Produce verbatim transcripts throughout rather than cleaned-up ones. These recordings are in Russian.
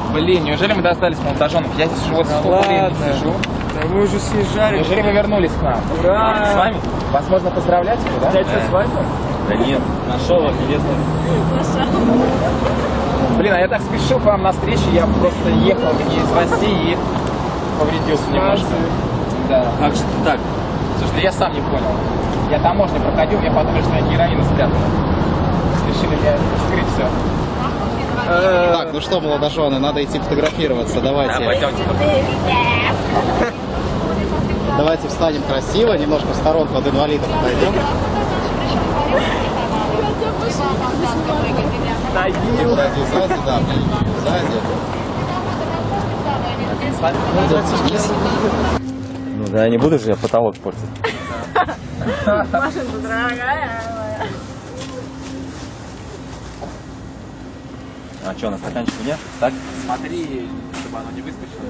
Блин, неужели мы достались молодоженов? Я здесь вот сколько времени сижу. Да мы уже съезжали. Неужели вы вернулись к нам? Ура! С вами? Возможно, поздравлять его, да? Дядя, да. Свадьба? Да нет. Нашел вас, невесту. Блин, а я так спешил к вам на встречу, я просто ехал из России и повредился немножко. Да. Как же так? Слушай, я сам не понял. Я таможню проходил, мне подумали, что я героин спрятал. Решили мне вскрыть все. Так, ну что, молодожены, надо идти фотографироваться. Давайте. Да, пойдемте. Давайте встанем красиво, немножко в сторонку от инвалидов отойдем. Сзади, сзади, да, сзади. Ну да, я не буду же я потолок портить. Машинка дорогая моя. А что, на стаканчике нет? Так? Смотри, чтобы оно не выскочило.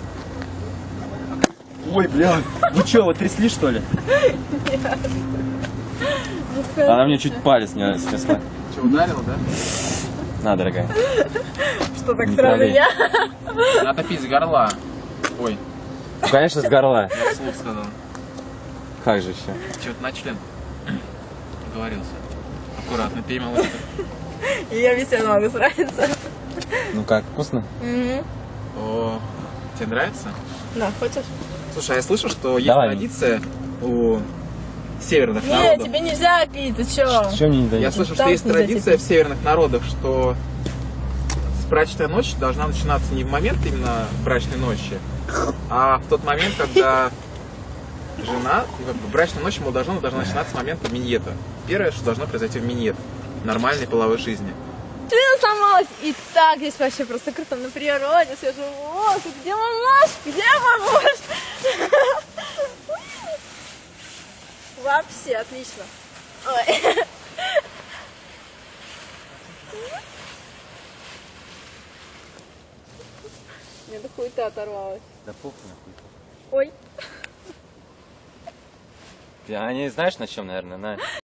Ой, бля, вы что, вот трясли что ли? Нет. Она мне чуть палец не снесла. Что, ударила, да? На, дорогая. Что, так Не сразу трави. я? Надо пить с горла. Ой, Ну, конечно, с горла. я вслух сказал. Как же еще? Чего-то на член договорился. Аккуратно, пей, малышка. И я без тебя могу справиться. Ну как, вкусно? Угу. О, тебе нравится? Да, хочешь? Слушай, а я слышал, что есть Давай. традиция у северных Нет, народов. тебе нельзя пить, ты чё? Что мне не дают? Я слышал, Там что есть нельзя традиция в пить. северных народах, что брачная ночь должна начинаться не в момент именно брачной ночи, а в тот момент, когда жена, ну, как бы брачная ночь молодожена должна начинаться с момента миньета. Первое, что должно произойти в миньет, в нормальной половой жизни. Член сломалась. И так здесь вообще просто круто на природе. Скажу, о, где мамаш? Где мамаш? Вообще отлично. Ой. Мне до хуйта оторвалась. Да похуй нахуй. Ой. Они знаешь на чем, наверное, на...